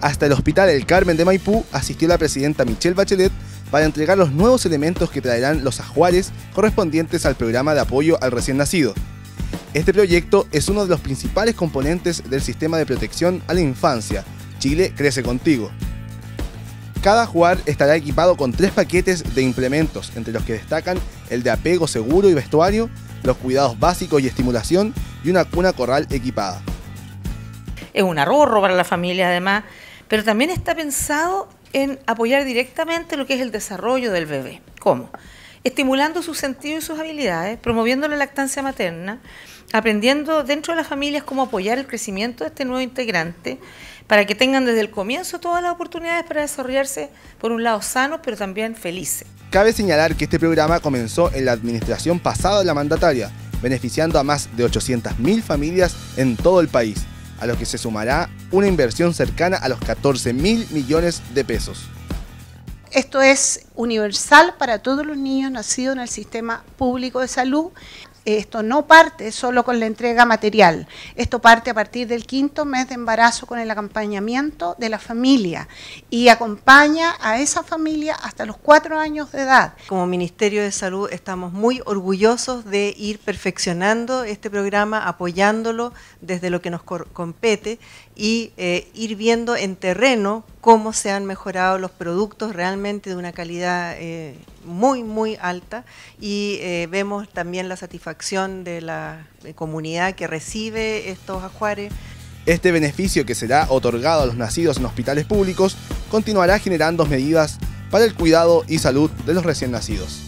Hasta el Hospital El Carmen de Maipú asistió la presidenta Michelle Bachelet para entregar los nuevos elementos que traerán los ajuares correspondientes al programa de apoyo al recién nacido. Este proyecto es uno de los principales componentes del sistema de protección a la infancia, Chile Crece Contigo. Cada ajuar estará equipado con 3 paquetes de implementos, entre los que destacan el de apego seguro y vestuario, los cuidados básicos y estimulación y una cuna corral equipada. Es un ahorro para la familia además, pero también está pensado en apoyar directamente lo que es el desarrollo del bebé. ¿Cómo? Estimulando sus sentidos y sus habilidades, promoviendo la lactancia materna, aprendiendo dentro de las familias cómo apoyar el crecimiento de este nuevo integrante para que tengan desde el comienzo todas las oportunidades para desarrollarse, por un lado, sanos, pero también felices. Cabe señalar que este programa comenzó en la administración pasada de la mandataria, beneficiando a más de 800.000 familias en todo el país, a lo que se sumará una inversión cercana a los 14.000 millones de pesos. Esto es universal para todos los niños nacidos en el sistema público de salud. Esto no parte solo con la entrega material, esto parte a partir del 5º mes de embarazo con el acompañamiento de la familia y acompaña a esa familia hasta los 4 años de edad. Como Ministerio de Salud estamos muy orgullosos de ir perfeccionando este programa, apoyándolo desde lo que nos compete y ir viendo en terreno cómo se han mejorado los productos realmente de una calidad muy alta y vemos también la satisfacción de la comunidad que recibe estos ajuares. Este beneficio, que será otorgado a los nacidos en hospitales públicos, continuará generando medidas para el cuidado y salud de los recién nacidos.